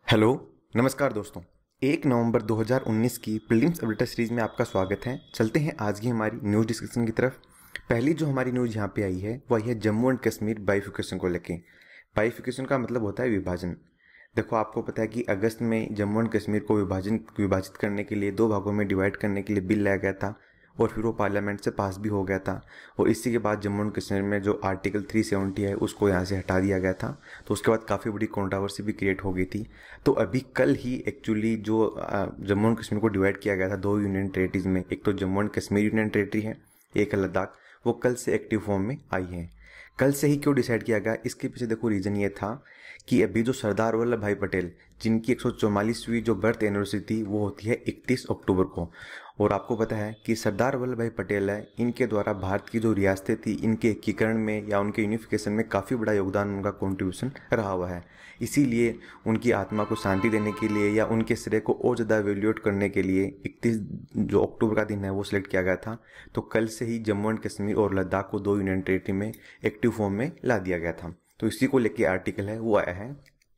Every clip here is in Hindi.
हेलो, नमस्कार दोस्तों। 1 नवंबर 2019 की प्रीलिम्स अपडेटर सीरीज में आपका स्वागत है। चलते हैं आज की हमारी न्यूज़ डिस्कशन की तरफ। पहली जो हमारी न्यूज़ यहाँ पे आई है वह है जम्मू एंड कश्मीर बाइफिकेशन को लेके। बाइफिकेशन का मतलब होता है विभाजन। देखो, आपको पता है कि अगस्त में जम्मू एंड कश्मीर को विभाजित करने के लिए, दो भागों में डिवाइड करने के लिए बिल लाया गया था और फिर वो पार्लियामेंट से पास भी हो गया था। और इसी के बाद जम्मू एंड कश्मीर में जो आर्टिकल 370 है उसको यहाँ से हटा दिया गया था। तो उसके बाद काफ़ी बड़ी कंट्रोवर्सी भी क्रिएट हो गई थी। तो अभी कल ही एक्चुअली जो जम्मू एंड कश्मीर को डिवाइड किया गया था दो यूनियन टेरिटरीज में, एक तो Jammu and Kashmir union territory है, एक है लद्दाख, वो कल से एक्टिव फॉर्म में आई है। कल से ही क्यों डिसाइड किया गया, इसके पीछे देखो रीज़न ये था कि अभी जो सरदार वल्लभ भाई पटेल, जिनकी 144वीं जो बर्थ एनिवर्सरी थी वो होती है 31 अक्टूबर को। और आपको पता है कि सरदार वल्लभ भाई पटेल है, इनके द्वारा भारत की जो रियासतें थी इनके एकीकरण में या उनके यूनिफिकेशन में काफ़ी बड़ा योगदान, उनका कॉन्ट्रीब्यूशन रहा हुआ है। इसीलिए उनकी आत्मा को शांति देने के लिए या उनके श्रेय को और ज़्यादा वैल्यूएट करने के लिए 31 जो अक्टूबर का दिन है वो सिलेक्ट किया गया था। तो कल से ही जम्मू एंड कश्मीर और लद्दाख को दो यूनियन टेरिटरी में एक्टिव फॉर्म में ला दिया गया था। तो इसी को लेके आर्टिकल है वो आया है।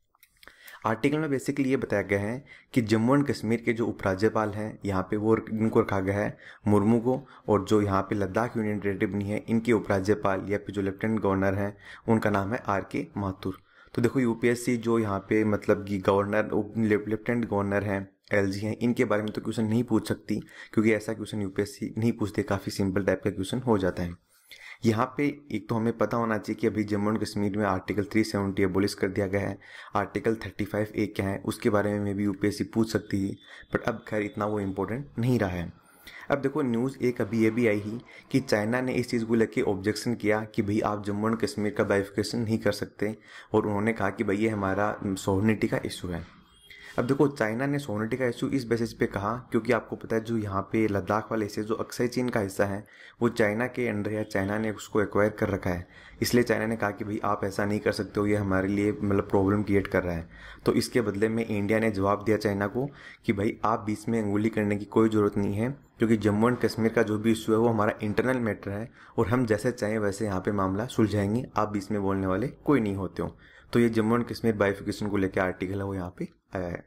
आर्टिकल में बेसिकली ये बताया गया है कि जम्मू एंड कश्मीर के जो उपराज्यपाल हैं यहाँ पे वो इनको रखा गया है मुर्मू को, और जो यहाँ पे लद्दाख यूनियन टेरिटरी बनी है इनके उपराज्यपाल या फिर जो लेफ्टिनेंट गवर्नर हैं उनका नाम है RK माथुर। तो देखो, यूपीएससी जो यहाँ पे मतलब कि गवर्नर, लेफ्टिनेंट गवर्नर हैं, LG हैं, इनके बारे में तो क्वेश्चन नहीं पूछ सकती, क्योंकि ऐसा क्वेश्चन यूपीएससी नहीं पूछते, काफ़ी सिंपल टाइप का क्वेश्चन हो जाता है। यहाँ पे एक तो हमें पता होना चाहिए कि अभी जम्मू एंड कश्मीर में आर्टिकल 370 एबोलिश कर दिया गया है। आर्टिकल 35A क्या है उसके बारे में भी यूपीएससी पूछ सकती थी, बट अब खैर इतना वो इम्पोर्टेंट नहीं रहा है। अब देखो, न्यूज़ एक अभी ये भी आई ही कि चाइना ने इस चीज़ को लेके ऑब्जेक्शन किया कि भाई आप जम्मू एंड कश्मीर का बाइफिकेशन नहीं कर सकते, और उन्होंने कहा कि भाई ये हमारा सॉवरेनिटी का इशू है। अब देखो, चाइना ने सोवरेनिटी का इशू इस बेसिस पे कहा क्योंकि आपको पता है जो यहाँ पे लद्दाख वाले हिस्से जो अक्सई चीन का हिस्सा है वो चाइना के अंडर है, चाइना ने उसको एक्वायर कर रखा है। इसलिए चाइना ने कहा कि भाई आप ऐसा नहीं कर सकते हो, ये हमारे लिए मतलब प्रॉब्लम क्रिएट कर रहा है। तो इसके बदले में इंडिया ने जवाब दिया चाइना को कि भाई आप बीच में अंगुली करने की कोई ज़रूरत नहीं है, क्योंकि जम्मू एंड कश्मीर का जो भी इशू है वो हमारा इंटरनल मैटर है और हम जैसे चाहें वैसे यहाँ पे मामला सुलझाएंगे, आप बीच में बोलने वाले कोई नहीं होते हो। तो ये जम्मू एंड कश्मीर बाइफिकेशन को लेकर आर्टिकल है वो यहाँ पे आया है।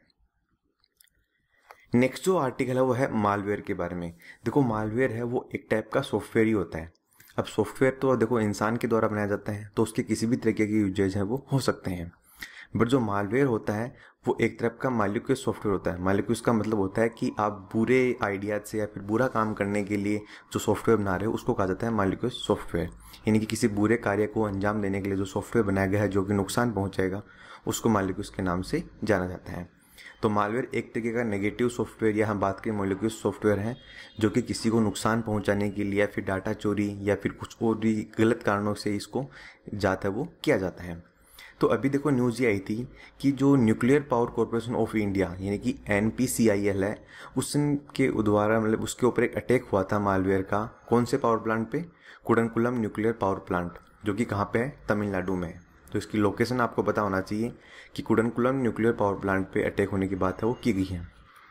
नेक्स्ट जो आर्टिकल है वो है मालवेयर के बारे में। देखो, मालवेयर है वो एक टाइप का सॉफ्टवेयर ही होता है। अब सॉफ्टवेयर तो देखो इंसान के द्वारा बनाया जाता है, तो उसके किसी भी तरीके के यूजेज हैं वो हो सकते हैं, बट जो मालवेयर होता है वो एक तरफ का मालिक्यूलस सॉफ्टवेयर होता है। मालिक्यूलस का मतलब होता है कि आप बुरे आइडियाज से या फिर बुरा काम करने के लिए जो सॉफ्टवेयर बना रहे हो उसको कहा जाता है मालिक्यूलस सॉफ्टवेयर। यानी कि किसी बुरे कार्य को अंजाम देने के लिए जो सॉफ्टवेयर बनाया गया है जो कि नुकसान पहुंचाएगा उसको मालिक्यूलस के नाम से जाना जाता है। तो मालवेयर एक तरीके का नेगेटिव सॉफ्टवेयर या हम बात करें मॉलिक्यूलस सॉफ्टवेयर है जो कि किसी को नुकसान पहुंचाने के लिए या फिर डाटा चोरी या फिर कुछ और भी गलत कारणों से इसको जाता है वो किया जाता है। तो अभी देखो, न्यूज़ ये आई थी कि जो nuclear power corporation of India यानी कि NPCIL है, उसके द्वारा मतलब उसके ऊपर एक अटैक हुआ था मालवेयर का। कौन से पावर प्लांट पे? कुडनकुलम न्यूक्लियर पावर प्लांट, जो कि कहाँ पे है? तमिलनाडु में है। तो इसकी लोकेशन आपको पता होना चाहिए कि कुडनकुलम न्यूक्लियर पावर प्लांट पे अटैक होने की बात है वो की गई है।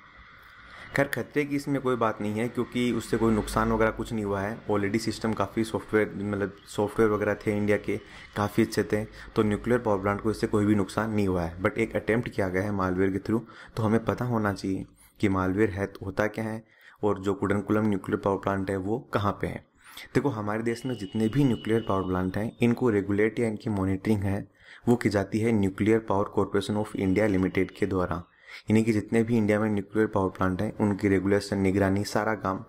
खैर, खतरे की इसमें कोई बात नहीं है क्योंकि उससे कोई नुकसान वगैरह कुछ नहीं हुआ है। ऑलरेडी सिस्टम काफ़ी सॉफ्टवेयर वगैरह थे इंडिया के, काफ़ी अच्छे थे, तो न्यूक्लियर पावर प्लांट को इससे कोई भी नुकसान नहीं हुआ है। बट एक अटेम्प्ट किया गया है मालवेयर के थ्रू, तो हमें पता होना चाहिए कि मालवेयर है तो होता क्या है और जो कुडनकुलम न्यूक्लियर पावर प्लांट है वो कहाँ पर है। देखो, हमारे देश में जितने भी न्यूक्लियर पावर प्लांट हैं इनको रेगुलेट या इनकी मॉनिटरिंग है वो की जाती है nuclear power corporation of India limited के द्वारा। यानी कि जितने भी इंडिया में न्यूक्लियर पावर प्लांट हैं उनकी रेगुलेशन, निगरानी, सारा काम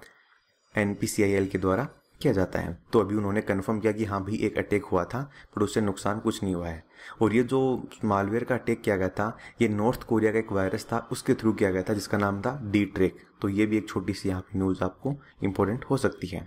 NPCIL के द्वारा किया जाता है। तो अभी उन्होंने कंफर्म किया कि हाँ भी एक अटैक हुआ था पर उससे नुकसान कुछ नहीं हुआ है। और ये जो मालवेयर का अटैक किया गया था ये नॉर्थ कोरिया का एक वायरस था उसके थ्रू किया गया था जिसका नाम था D-Track। तो ये भी एक छोटी सी यहाँ पे न्यूज़ आपको इंपॉर्टेंट हो सकती है।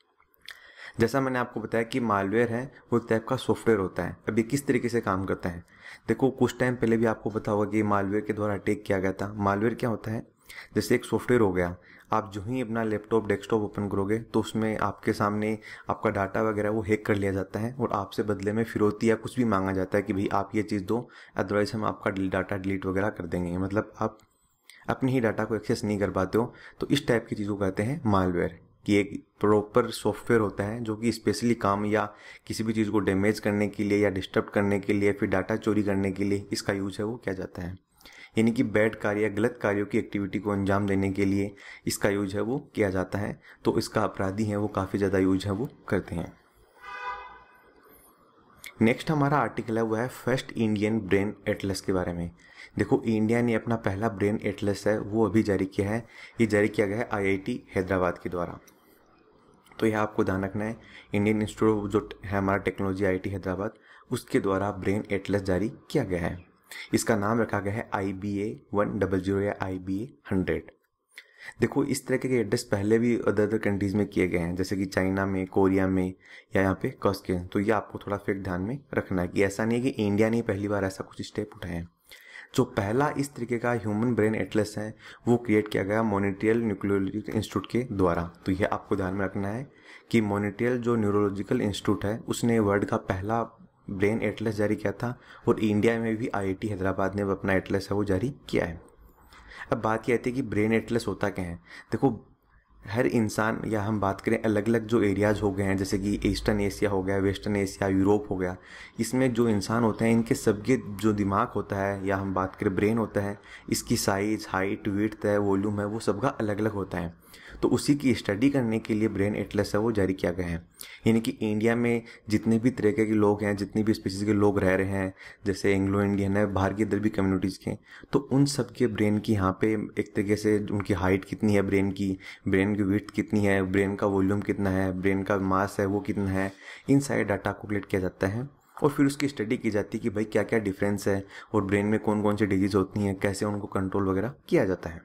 जैसा मैंने आपको बताया कि मालवेयर है वो एक टाइप का सॉफ्टवेयर होता है। अब ये किस तरीके से काम करता है? देखो, कुछ टाइम पहले भी आपको पता होगा कि मालवेयर के द्वारा अटैक किया गया था। मालवेयर क्या होता है? जैसे एक सॉफ्टवेयर हो गया, आप जो ही अपना लैपटॉप, डेस्कटॉप ओपन करोगे तो उसमें आपके सामने आपका डाटा वगैरह वो हैक कर लिया जाता है और आपसे बदले में फिरौती या कुछ भी मांगा जाता है कि भाई आप ये चीज़ दो, अदरवाइज हम आपका डाटा डिलीट वगैरह कर देंगे। मतलब आप अपने ही डाटा को एक्सेस नहीं कर पाते हो। तो इस टाइप की चीज़ों को कहते हैं मालवेयर, कि एक प्रॉपर सॉफ्टवेयर होता है जो कि स्पेशली काम या किसी भी चीज़ को डैमेज करने के लिए या डिस्टर्ब करने के लिए फिर डाटा चोरी करने के लिए इसका यूज है वो किया जाता है। यानी कि बैड कार्य या गलत कार्यों की एक्टिविटी को अंजाम देने के लिए इसका यूज है वो किया जाता है। तो इसका अपराधी हैं वो काफ़ी ज़्यादा यूज है वो करते हैं। नेक्स्ट हमारा आर्टिकल है वो है फर्स्ट इंडियन ब्रेन एटलस के बारे में। देखो, इंडिया ने अपना पहला ब्रेन एटलस है वो अभी जारी किया है। ये जारी किया गया है आईआईटी हैदराबाद के द्वारा। तो यह आपको ध्यान रखना है, इंडियन इंस्टीट्यूट जो है हमारा टेक्नोलॉजी आईआईटी हैदराबाद, उसके द्वारा ब्रेन एटलस जारी किया गया है। इसका नाम रखा गया है IBA-100 या IBA-100। देखो, इस तरह के एड्रेस पहले भी अदर कंट्रीज़ में किए गए हैं, जैसे कि चाइना में, कोरिया में या यहाँ पे कॉस्कियन। तो ये आपको थोड़ा फिर ध्यान में रखना है कि ऐसा नहीं है कि इंडिया ने पहली बार ऐसा कुछ स्टेप उठाए हैं। जो पहला इस तरीके का ह्यूमन ब्रेन एटलस है वो क्रिएट किया गया मॉनिट्रियल न्यूक्लियोलॉजिकल इंस्टीट्यूट के द्वारा। तो यह आपको ध्यान में रखना है कि मॉनिट्रियल जो न्यूरोलॉजिकल इंस्टीट्यूट है उसने वर्ल्ड का पहला ब्रेन एटलस जारी किया था, और इंडिया में भी आईआईटी हैदराबाद ने अपना एटलस है वो जारी किया है। अब बात यह आती है कि ब्रेन एटलस होता क्या है। देखो, हर इंसान, या हम बात करें अलग अलग जो एरियाज़ हो गए हैं, जैसे कि ईस्टर्न एशिया हो गया, वेस्टर्न एशिया, यूरोप हो गया, इसमें जो इंसान होते हैं इनके सबके जो दिमाग होता है, या हम बात करें ब्रेन होता है, इसकी साइज़, हाइट, विड्थ है, वॉल्यूम है, वो सबका अलग अलग होता है। तो उसी की स्टडी करने के लिए ब्रेन एटलस है वो जारी किया गया है। यानी कि इंडिया में जितने भी तरीके के लोग हैं, जितनी भी स्पीसीज के लोग रह रहे हैं, जैसे एंग्लो इंडियन है, बाहर की इधर भी कम्युनिटीज़ के, तो उन सब के ब्रेन की यहाँ पे एक तरीके से उनकी हाइट कितनी है, ब्रेन की विड्थ कितनी है, ब्रेन का वॉल्यूम कितना है, ब्रेन का मास है वो कितना है, इन सारे डाटा को कलेक्ट किया जाता है। और फिर उसकी स्टडी की जाती है कि भाई क्या क्या डिफरेंस है, और ब्रेन में कौन कौन सी डिजीज़ होती हैं, कैसे उनको कंट्रोल वगैरह किया जाता है।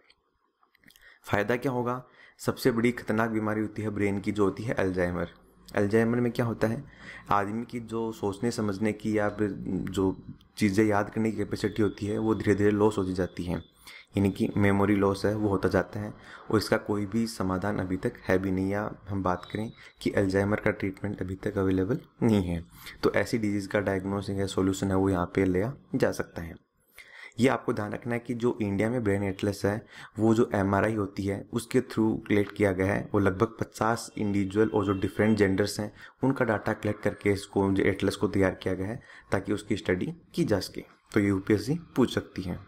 फ़ायदा क्या होगा? सबसे बड़ी खतरनाक बीमारी होती है ब्रेन की, जो होती है अल्जाइमर। अल्जाइमर में क्या होता है, आदमी की जो सोचने समझने की या फिर जो चीज़ें याद करने की कैपेसिटी होती है वो धीरे धीरे लॉस होती जाती है, यानी कि मेमोरी लॉस है वो होता जाता है। और इसका कोई भी समाधान अभी तक है भी नहीं, या हम बात करें कि अल्जाइमर का ट्रीटमेंट अभी तक अवेलेबल नहीं है। तो ऐसी डिजीज़ का डायग्नोसिस या सोल्यूशन है वो यहाँ पे लिया जा सकता है। ये आपको ध्यान रखना है कि जो इंडिया में ब्रेन एटलस है वो जो MRI होती है उसके थ्रू कलेक्ट किया गया है। वो लगभग 50 इंडिविजुअल और जो डिफरेंट जेंडर्स हैं उनका डाटा कलेक्ट करके इसको जो एटलस को तैयार किया गया है ताकि उसकी स्टडी की जा सके। तो ये UPSC पूछ सकती है।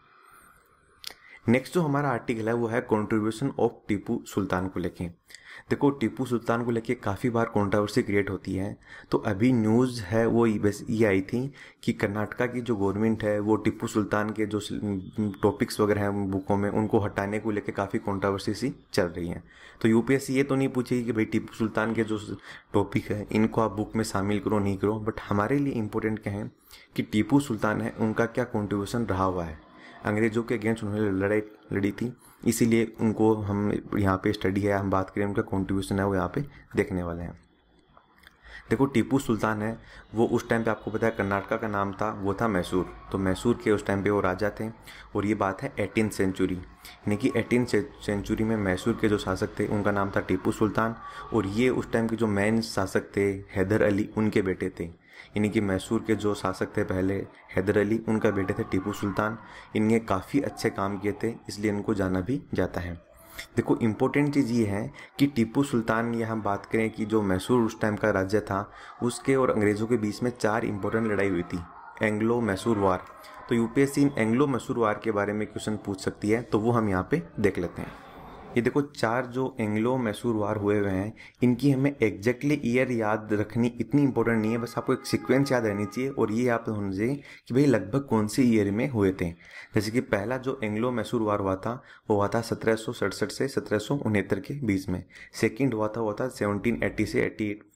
नेक्स्ट जो हमारा आर्टिकल है वो है कंट्रीब्यूशन ऑफ टीपू सुल्तान को लेके। देखो, टीपू सुल्तान को लेके काफ़ी बार कंट्रोवर्सी क्रिएट होती है। तो अभी न्यूज़ है वो ये आई थी कि कर्नाटका की जो गवर्नमेंट है वो टीपू सुल्तान के जो टॉपिक्स वगैरह हैं बुकों में उनको हटाने को लेके काफ़ी कंट्रोवर्सी सी चल रही है। तो UPSC ये तो नहीं पूछेगी कि भाई टीपू सुल्तान के जो टॉपिक है इनको आप बुक में शामिल करो नहीं करो, बट हमारे लिए इम्पोर्टेंट क्या है कि टीपू सुल्तान है उनका क्या कॉन्ट्रीब्यूशन रहा हुआ है। अंग्रेज़ों के अगेंस्ट उन्होंने लड़ाई लड़ी थी, इसीलिए उनको हम यहाँ पे स्टडी है, हम बात करें उनका कंट्रीब्यूशन है वो यहाँ पे देखने वाले हैं। देखो, टीपू सुल्तान है वो उस टाइम पे आपको पता है कर्नाटका का नाम था वो था मैसूर। तो मैसूर के उस टाइम पे वो राजा थे, और ये बात है 18th सेंचुरी, यानी कि 18th सेंचुरी में मैसूर के जो शासक थे उनका नाम था टीपू सुल्तान। और ये उस टाइम के जो मेन शासक थे हैदर अली उनके बेटे थे, यानी कि मैसूर के जो शासक थे पहले हैदर अली उनका बेटे थे टीपू सुल्तान। इनने काफ़ी अच्छे काम किए थे, इसलिए इनको जाना भी जाता है। देखो, इम्पोर्टेंट चीज़ ये है कि टीपू सुल्तान, या हम बात करें कि जो मैसूर उस टाइम का राज्य था उसके और अंग्रेज़ों के बीच में 4 इंपॉर्टेंट लड़ाई हुई थी, एंग्लो मैसूर वार। तो UPSC इन एंग्लो मैसूर वार के बारे में क्वेश्चन पूछ सकती है, तो वो हम यहाँ पे देख लेते हैं। ये देखो, 4 जो एंग्लो मैसूर वार हुए हुए हैं इनकी हमें एग्जैक्टली ईयर याद रखनी इतनी इंपॉर्टेंट नहीं है, बस आपको एक सीक्वेंस याद रहनी चाहिए और ये आप होना चाहिए कि भाई लगभग कौन से ईयर में हुए थे। जैसे कि पहला जो एंग्लो मैसूर वार हुआ था वो हुआ था 1767 से 1769 के बीच में। सेकेंड हुआ था 1780 से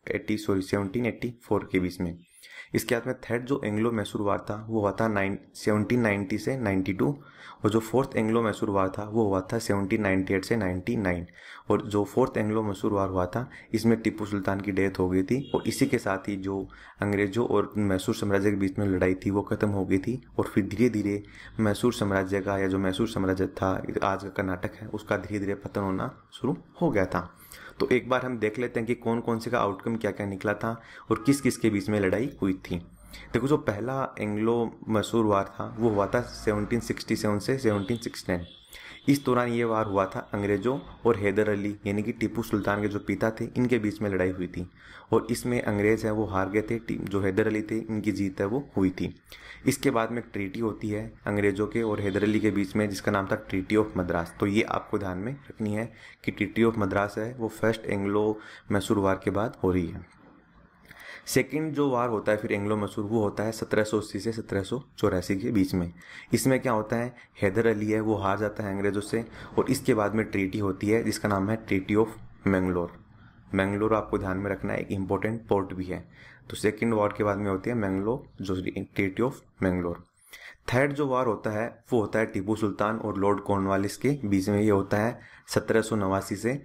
1784 के बीच में। इसके बाद में थर्ड जो एंग्लो मैसूर वार था वो हुआ था 1790 से 92, और जो फोर्थ एंग्लो मैसूर वार था वो हुआ था 1798 से 99। और जो फोर्थ एंग्लो मैसूर वार हुआ था इसमें टीपू सुल्तान की डेथ हो गई थी, और इसी के साथ ही जो अंग्रेज़ों और मैसूर साम्राज्य के बीच में लड़ाई थी वो ख़त्म हो गई थी। और फिर धीरे धीरे मैसूर साम्राज्य का, या जो मैसूर साम्राज्य था आज का कर्नाटक है, उसका धीरे धीरे पतन होना शुरू हो गया था। तो एक बार हम देख लेते हैं कि कौन कौन से का आउटकम क्या क्या निकला था और किस किस के बीच में लड़ाई हुई थी। देखो, जो पहला एंग्लो मैसूर वार था वो हुआ था 1767 से 1769। इस दौरान ये वार हुआ था अंग्रेज़ों और हैदर अली यानी कि टीपू सुल्तान के जो पिता थे इनके बीच में लड़ाई हुई थी, और इसमें अंग्रेज़ हैं वो हार गए थे, जो हैदर अली थे इनकी जीत है वो हुई थी। इसके बाद में एक ट्रीटी होती है अंग्रेज़ों के और हैदर अली के बीच में जिसका नाम था ट्रीटी ऑफ मद्रास। तो ये आपको ध्यान में रखनी है कि ट्रीटी ऑफ मद्रास है वो फर्स्ट एंग्लो मैसूर वार के बाद हो रही है। सेकंड जो वार होता है फिर एंग्लो मैसूर वो होता है 1780 से 1784 के बीच में। इसमें क्या होता है, हैदर अली है वो हार जाता है अंग्रेज़ों से, और इसके बाद में ट्रीटी होती है जिसका नाम है ट्रीटी ऑफ मैंगलोर। मैंगलोर आपको ध्यान में रखना है, एक इंपॉर्टेंट पोर्ट भी है। तो सेकेंड वार के बाद में होती है मैंगलोर, जो ट्रीटी ऑफ मैंगलोर। थर्ड जो वार होता है वो होता है टीपू सुल्तान और लॉर्ड कॉर्नवालिस के बीच में। ये होता है 1789 से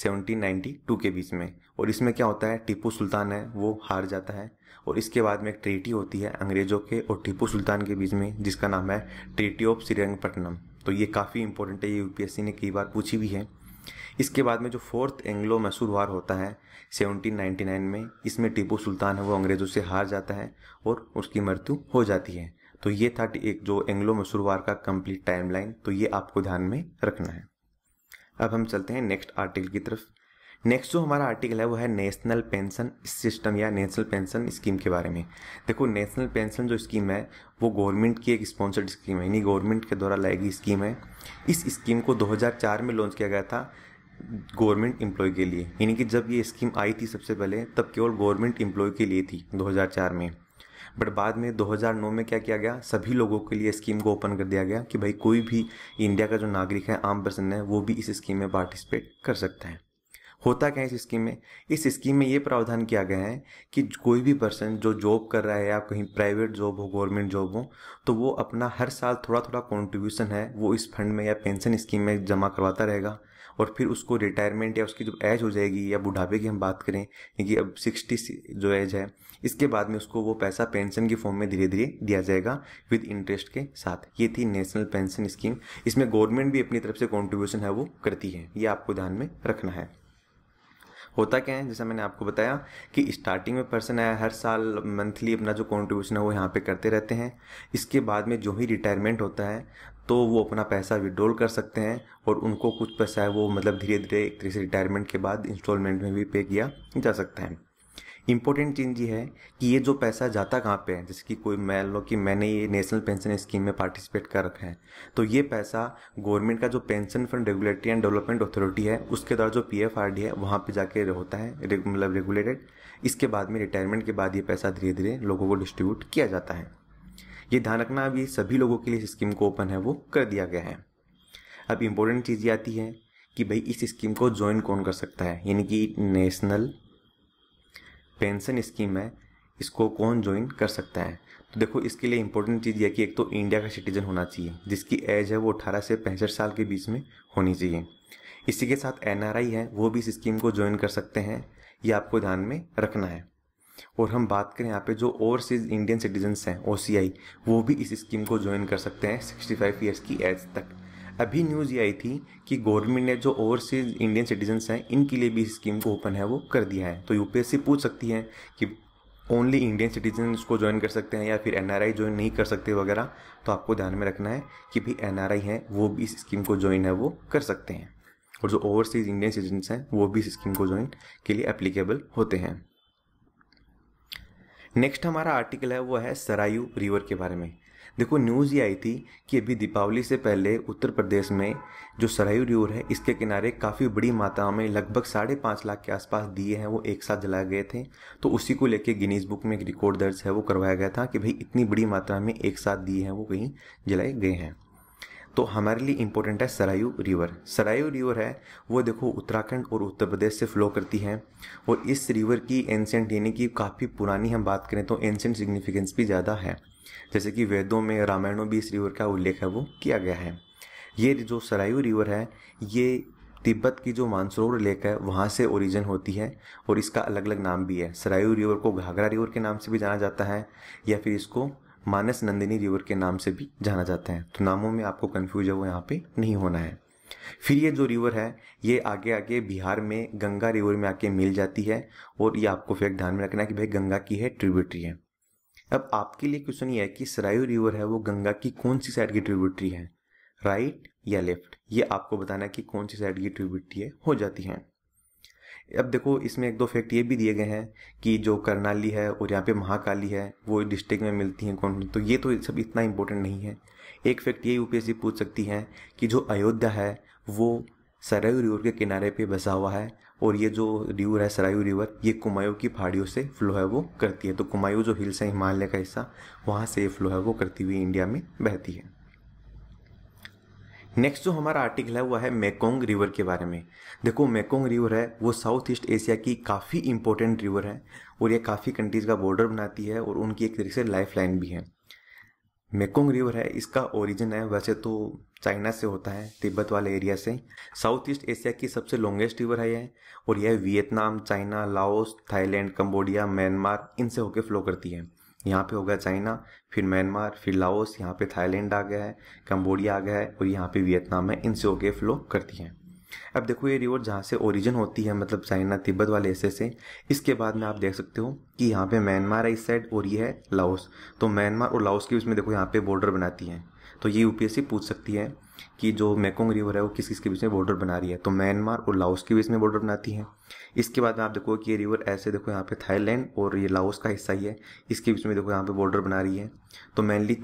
1792 के बीच में, और इसमें क्या होता है, टीपू सुल्तान है वो हार जाता है, और इसके बाद में एक ट्रीटी होती है अंग्रेज़ों के और टीपू सुल्तान के बीच में जिसका नाम है ट्रीटी ऑफ श्रीरंगपट्टनम। तो ये काफ़ी इंपॉर्टेंट है, ये यूपीएससी ने कई बार पूछी भी है। इसके बाद में जो फोर्थ एंग्लो मैसूर वार होता है 1799 में, इसमें टीपू सुल्तान है वो अंग्रेज़ों से हार जाता है और उसकी मृत्यु हो जाती है। तो ये था एक जो एंग्लो मैसूर वार का कंप्लीट टाइमलाइन, तो ये आपको ध्यान में रखना है। अब हम चलते हैं नेक्स्ट आर्टिकल की तरफ। नेक्स्ट जो हमारा आर्टिकल है वो है नेशनल पेंशन सिस्टम या नेशनल पेंशन स्कीम के बारे में। देखो, नेशनल पेंशन जो स्कीम है वो गवर्नमेंट की एक स्पॉन्सर्ड स्कीम है, यानी गवर्नमेंट के द्वारा लाई गई स्कीम है। इस स्कीम को 2004 में लॉन्च किया गया था गवर्नमेंट एम्प्लॉय के लिए, यानी कि जब ये स्कीम आई थी सबसे पहले तब केवल गवर्नमेंट एम्प्लॉय के लिए थी 2004 में। बट बाद में 2009 में क्या किया गया, सभी लोगों के लिए स्कीम को ओपन कर दिया गया कि भाई कोई भी इंडिया का जो नागरिक है, आम पर्सन है, वो भी इस स्कीम में पार्टिसिपेट कर सकता है। होता क्या है इस स्कीम में, इस स्कीम में ये प्रावधान किया गया है कि कोई भी पर्सन जो जॉब कर रहा है या कहीं प्राइवेट जॉब हो, गवर्नमेंट जॉब हो, तो वो अपना हर साल थोड़ा थोड़ा कॉन्ट्रीब्यूशन है वो इस फंड में या पेंशन स्कीम में जमा करवाता रहेगा, और फिर उसको रिटायरमेंट या उसकी जो एज हो जाएगी या बुढ़ापे की हम बात करें, क्योंकि अब 60 जो एज है, इसके बाद में उसको वो पैसा पेंशन की फॉर्म में धीरे धीरे दिया जाएगा विद इंटरेस्ट के साथ। ये थी नेशनल पेंशन स्कीम। इसमें गवर्नमेंट भी अपनी तरफ से कॉन्ट्रीब्यूशन है वो करती है, ये आपको ध्यान में रखना है। होता क्या है, जैसा मैंने आपको बताया कि स्टार्टिंग में पर्सन है हर साल मंथली अपना जो कॉन्ट्रीब्यूशन है वो यहाँ पे करते रहते हैं। इसके बाद में जो ही रिटायरमेंट होता है तो वो अपना पैसा विड्रॉल कर सकते हैं, और उनको कुछ पैसा है वो मतलब धीरे धीरे एक तरह से रिटायरमेंट के बाद इंस्टॉलमेंट में भी पे किया जा सकता है। इंपॉर्टेंट चीज़ ये है कि ये जो पैसा जाता कहाँ पे है, जैसे कि कोई मान लो कि मैंने ये नेशनल पेंशन स्कीम में पार्टिसिपेट कर रखा है, तो ये पैसा गवर्नमेंट का जो pension fund regulatory and development authority है उसके द्वारा जो पीएफआरडी है वहाँ पे जाके होता है मतलब रेगुलेटेड। इसके बाद में रिटायरमेंट के बाद ये पैसा धीरे धीरे लोगों को डिस्ट्रीब्यूट किया जाता है। ये ध्यान रखना, अभी सभी लोगों के लिए इस स्कीम को ओपन है वो कर दिया गया है। अब इम्पोर्टेंट चीज़ ये आती है कि भाई इस स्कीम को ज्वाइन कौन कर सकता है, यानी कि नेशनल पेंशन स्कीम है इसको कौन ज्वाइन कर सकता है। तो देखो, इसके लिए इंपॉर्टेंट चीज़ ये है कि एक तो इंडिया का सिटीजन होना चाहिए जिसकी एज है वो 18 से 65 साल के बीच में होनी चाहिए। इसी के साथ एनआरआई है वो भी इस स्कीम को ज्वाइन कर सकते हैं, ये आपको ध्यान में रखना है। और हम बात करें यहाँ पे जो ओवरसीज इंडियन सिटीजन्स हैं ओसीआई, वो भी इस स्कीम को ज्वाइन कर सकते हैं 65 ईयर्स की एज तक। अभी न्यूज़ ये आई थी कि गवर्नमेंट ने जो ओवरसीज इंडियन सिटीजन्स हैं इनके लिए भी इस स्कीम को ओपन है वो कर दिया है। तो यूपीएससी पूछ सकती है कि ओनली इंडियन सिटीजन इसको ज्वाइन कर सकते हैं या फिर एनआरआई ज्वाइन नहीं कर सकते वगैरह। तो आपको ध्यान में रखना है कि भी एनआरआई हैं वो भी इस स्कीम को ज्वाइन है वो कर सकते हैं, और जो ओवरसीज इंडियन सिटीजन्स हैं वो भी इस स्कीम को ज्वाइन के लिए एप्लीकेबल होते हैं। नेक्स्ट हमारा आर्टिकल है वो है सरायू रिवर के बारे में। देखो, न्यूज़ ये आई थी कि अभी दीपावली से पहले उत्तर प्रदेश में जो सरायू रिवर है इसके किनारे काफ़ी बड़ी मात्रा में लगभग 5.5 लाख के आसपास दिए हैं वो एक साथ जलाए गए थे। तो उसी को लेके गिनीज बुक में एक रिकॉर्ड दर्ज है वो करवाया गया था कि भाई इतनी बड़ी मात्रा में एक साथ दिए हैं वो कहीं जलाए गए हैं। तो हमारे लिए इम्पोर्टेंट है सरायू रिवर। सरायू रिवर है वो देखो उत्तराखंड और उत्तर प्रदेश से फ्लो करती है, और इस रिवर की एंशिएंट यानी कि काफ़ी पुरानी हम बात करें तो एंशिएंट सिग्निफिकेंस भी ज़्यादा है, जैसे कि वेदों में रामायणों भी इस रिवर का उल्लेख है वो किया गया है। ये जो सरायू रिवर है ये तिब्बत की जो मानसरोवर लेक है वहाँ से ओरिजिन होती है, और इसका अलग अलग नाम भी है। सरायू रिवर को घाघरा रिवर के नाम से भी जाना जाता है, या फिर इसको मानस नंदिनी रिवर के नाम से भी जाना जाता है। तो नामों में आपको कंफ्यूज है वो यहाँ पे नहीं होना है। फिर ये जो रिवर है ये आगे आगे बिहार में गंगा रिवर में आके मिल जाती है, और ये आपको फैक्ट ध्यान में रखना है कि भाई गंगा की है ट्रिब्यूटरी है। अब आपके लिए क्वेश्चन ये है कि सरायू रिवर है वो गंगा की कौन सी साइड की ट्रिब्यूटरी है। राइट या लेफ्ट, ये आपको बताना है कि कौन सी साइड की ट्रिब्यूटरी है हो जाती है। अब देखो इसमें एक दो फैक्ट ये भी दिए गए हैं कि जो करनाली है और यहाँ पे महाकाली है वो डिस्ट्रिक्ट में मिलती हैं कौन, तो ये तो सब इतना इंपॉर्टेंट नहीं है। एक फैक्ट ये यूपीएससी पूछ सकती है कि जो अयोध्या है वो सरयू रिवर के किनारे पे बसा हुआ है, और ये जो रिवर है सरयू रिवर ये कुमायूं की पहाड़ियों से फ्लो है वो करती है। तो कुमायूं जो हिल्स है हिमालय का हिस्सा, वहाँ से ये फ्लो है वो करती हुई इंडिया में बहती है। नेक्स्ट जो हमारा आर्टिकल है वो है मेकोंग रिवर के बारे में। देखो मेकोंग रिवर है वो साउथ ईस्ट एशिया की काफ़ी इंपॉर्टेंट रिवर है, और ये काफ़ी कंट्रीज़ का बॉर्डर बनाती है और उनकी एक तरीके से लाइफ लाइन भी है। मेकोंग रिवर है इसका ओरिजिन है वैसे तो चाइना से होता है, तिब्बत वाले एरिया से। साउथ ईस्ट एशिया की सबसे लॉन्गेस्ट रिवर है यह, और यह Vietnam, China, Laos, Thailand, Cambodia, Myanmar इनसे होकर फ्लो करती है। यहाँ पे होगा चाइना, फिर म्यांमार, फिर लाओस, यहाँ पे थाईलैंड आ गया है, कंबोडिया आ गया है, और यहाँ पे वियतनाम है, इनसे होके फ्लो करती है। अब देखो ये रिवर जहाँ से ओरिजिन होती है मतलब चाइना तिब्बत वाले हिस्से से, इसके बाद में आप देख सकते हो कि यहाँ पे म्यांमार है इस साइड और ये है लाओस। तो म्यांमार और लाओस के बीच में देखो यहाँ पे बॉर्डर बनाती है। तो ये यूपीएससी पूछ सकती है कि जो मेकोंग रिवर है वो किस किस के बीच में बॉर्डर बना रही है, तो म्यांमार और लाओस के बीच में बॉर्डर बनाती है। इसके बाद में आप देखो कि ये रिवर ऐसे देखो यहाँ पे थाईलैंड और ये लाओस का हिस्सा ही है, इसके बीच में देखो यहाँ पे बॉर्डर बना रही है। तो मेनली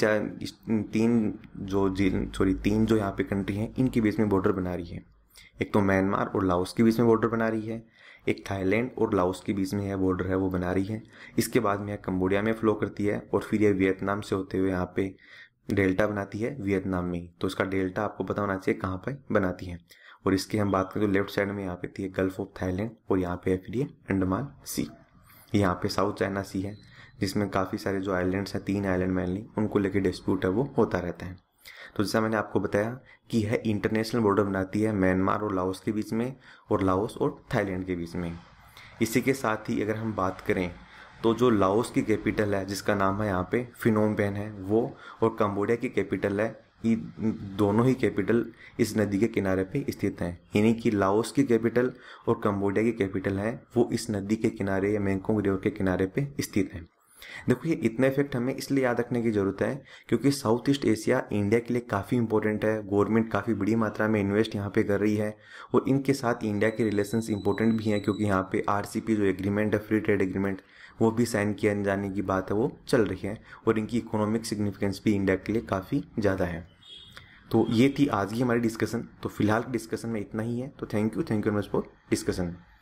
तीन जो यहाँ पे कंट्री हैं इनके बीच में बॉर्डर बना रही है। एक तो म्यांमार और लाओस के बीच में बॉर्डर बना रही है, एक थाईलैंड और लाओस के बीच में है बॉर्डर है वो बना रही है। इसके बाद में कंबोडिया में फ्लो करती है, और फिर ये वियतनाम से होते हुए यहाँ पे डेल्टा बनाती है वियतनाम में ही। तो इसका डेल्टा आपको पता होना चाहिए कहाँ पर बनाती है। और इसकी हम बात करें तो लेफ्ट साइड में यहाँ पे थी गल्फ ऑफ थाईलैंड, और यहाँ पे है फिर ये अंडमान सी। यहाँ पे साउथ चाइना सी है जिसमें काफ़ी सारे जो आइलैंड्स हैं, 3 आइलैंड मेनली, उनको लेकर डिस्प्यूट है वो होता रहता है। तो जैसा मैंने आपको बताया कि यह इंटरनेशनल बॉर्डर बनाती है म्यांमार और लाओस के बीच में, और लाओस और थाईलैंड के बीच में। इसी के साथ ही अगर हम बात करें तो जो लाओस की कैपिटल है जिसका नाम है यहाँ पे फिनोम पेन है वो, और कंबोडिया की कैपिटल है, ये दोनों ही कैपिटल इस नदी के किनारे पे स्थित हैं। यानी कि लाओस की कैपिटल और कंबोडिया की कैपिटल है वो इस नदी के किनारे या मेकोंग रिवर के किनारे पे स्थित हैं। देखो ये इतने फैक्ट हमें इसलिए याद रखने की ज़रूरत है क्योंकि साउथ ईस्ट एशिया इंडिया के लिए काफ़ी इंपॉर्टेंट है। गवर्नमेंट काफ़ी बड़ी मात्रा में इन्वेस्ट यहाँ पे कर रही है, और इनके साथ इंडिया के रिलेशंस इंपॉर्टेंट भी हैं क्योंकि यहाँ पे आरसीपी जो एग्रीमेंट है, फ्री ट्रेड एग्रीमेंट, वो भी साइन किया जाने की बात है वो चल रही है, और इनकी इकोनॉमिक सिग्निफिकेंस भी इंडिया के लिए काफ़ी ज़्यादा है। तो ये थी आज की हमारी डिस्कशन। तो फिलहाल डिस्कशन में इतना ही है। तो thank you very much for discussion.